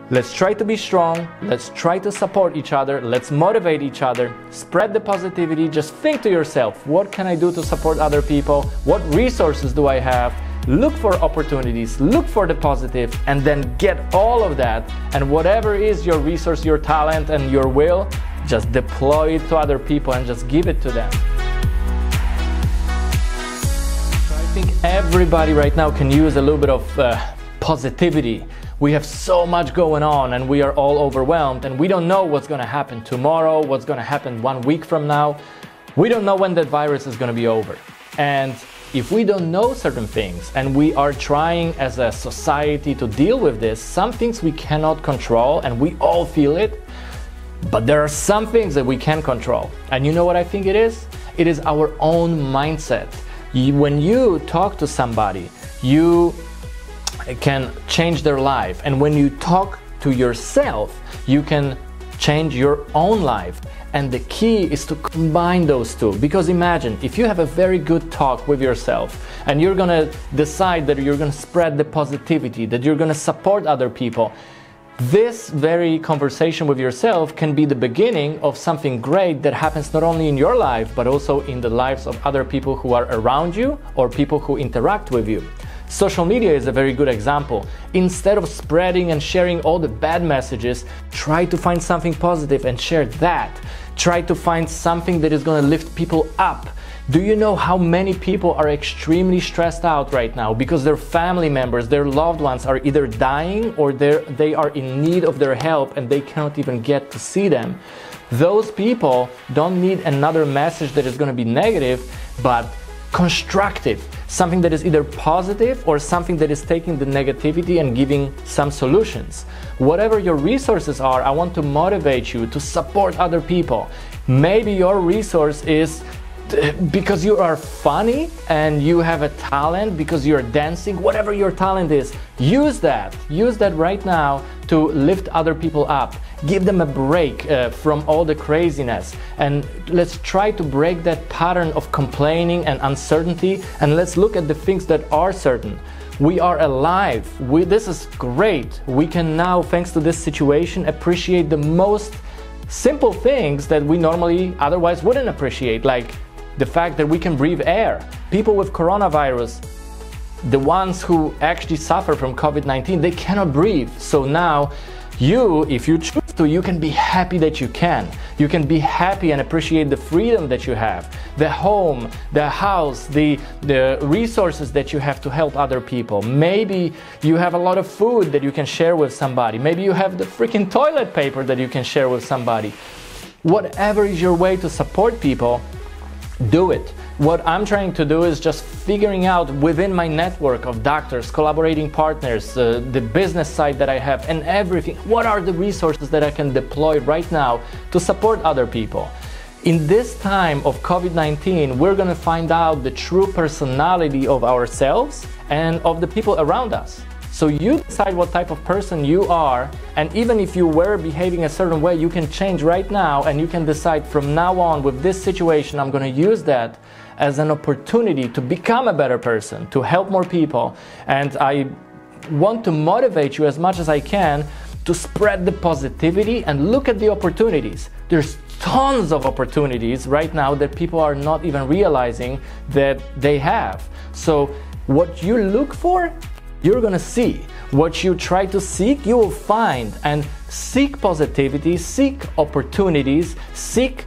Let's try to be strong, let's try to support each other, let's motivate each other, spread the positivity. Just think to yourself, what can I do to support other people? What resources do I have? Look for opportunities, look for the positive, and then get all of that, and whatever is your resource, your talent, and your will, just deploy it to other people and just give it to them. I think everybody right now can use a little bit of positivity. We have so much going on and we are all overwhelmed, and we don't know what's going to happen tomorrow, what's going to happen 1 week from now. We don't know when that virus is going to be over. And if we don't know certain things and we are trying as a society to deal with this, some things we cannot control and we all feel it, but there are some things that we can control. And you know what I think it is? It is our own mindset. When you talk to somebody, you can change their life, and when you talk to yourself, you can change your own life. And the key is to combine those two, because imagine if you have a very good talk with yourself and you're gonna decide that you're gonna spread the positivity, that you're gonna support other people. This very conversation with yourself can be the beginning of something great that happens not only in your life but also in the lives of other people who are around you or people who interact with you. Social media is a very good example. Instead of spreading and sharing all the bad messages, try to find something positive and share that. Try to find something that is going to lift people up. Do you know how many people are extremely stressed out right now because their family members, their loved ones are either dying or they are in need of their help and they cannot even get to see them? Those people don't need another message that is going to be negative, but constructive, something that is either positive or something that is taking the negativity and giving some solutions. Whatever your resources are, I want to motivate you to support other people. Maybe your resource is because you are funny and you have a talent, because you're dancing, whatever your talent is, use that right now to lift other people up. Give them a break from all the craziness, and let's try to break that pattern of complaining and uncertainty, and let's look at the things that are certain. We are alive. This is great. We can now, thanks to this situation, appreciate the most simple things that we normally otherwise wouldn't appreciate, like the fact that we can breathe air. People with coronavirus, the ones who actually suffer from COVID-19, they cannot breathe. So now if you choose to, you can be happy that you can. You can be happy and appreciate the freedom that you have, the home, the house, the resources that you have to help other people. Maybe you have a lot of food that you can share with somebody. Maybe you have the freaking toilet paper that you can share with somebody. Whatever is your way to support people, do it. What I'm trying to do is just figuring out within my network of doctors, collaborating partners, the business side that I have and everything, what are the resources that I can deploy right now to support other people. In this time of COVID-19, we're going to find out the true personality of ourselves and of the people around us. So you decide what type of person you are, and even if you were behaving a certain way, you can change right now, and you can decide from now on, with this situation, I'm going to use that as an opportunity to become a better person, to help more people. And I want to motivate you as much as I can to spread the positivity and look at the opportunities. There's tons of opportunities right now that people are not even realizing that they have. So what you look for, you're gonna see. What you try to seek, you will find. And seek positivity, seek opportunities, seek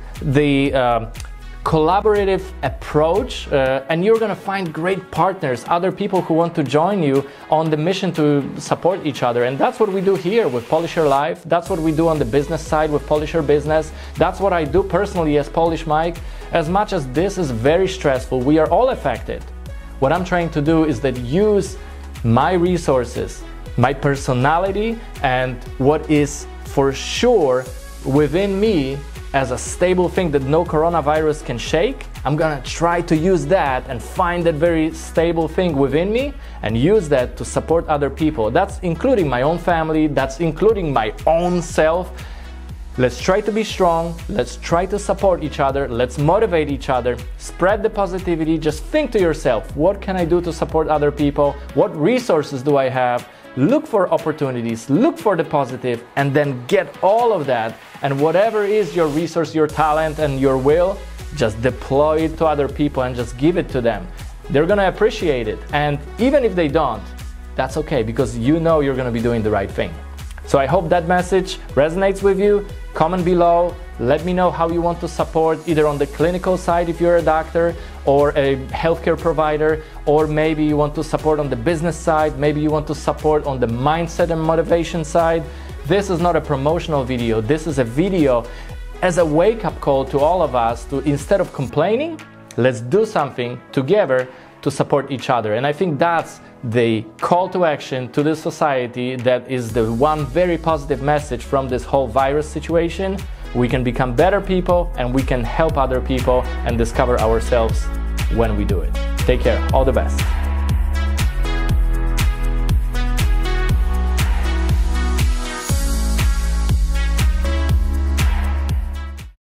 the collaborative approach, and you're gonna find great partners, other people who want to join you on the mission to support each other. And that's what we do here with Polisher Life. That's what we do on the business side with Polisher Business. That's what I do personally as Polish Mike. As much as this is very stressful, we are all affected. What I'm trying to do is that use my resources, my personality, and what is for sure within me as a stable thing that no coronavirus can shake. I'm gonna try to use that and find that very stable thing within me and use that to support other people. That's including my own family, that's including my own self. Let's try to be strong, let's try to support each other, let's motivate each other, spread the positivity. Just think to yourself, what can I do to support other people? What resources do I have? look for opportunities, look for the positive, and then get all of that. And whatever is your resource, your talent, and your will, just deploy it to other people and just give it to them. They're gonna appreciate it. And even if they don't, that's okay, because you know you're gonna be doing the right thing. So I hope that message resonates with you. Comment below. Let me know how you want to support, either on the clinical side if you're a doctor or a healthcare provider, or maybe you want to support on the business side, maybe you want to support on the mindset and motivation side. This is not a promotional video. This is a video as a wake-up call to all of us to, instead of complaining, let's do something together to support each other. And I think that's the call to action to the society. That is the one very positive message from this whole virus situation. We can become better people, and we can help other people and discover ourselves when we do it. Take care. All the best.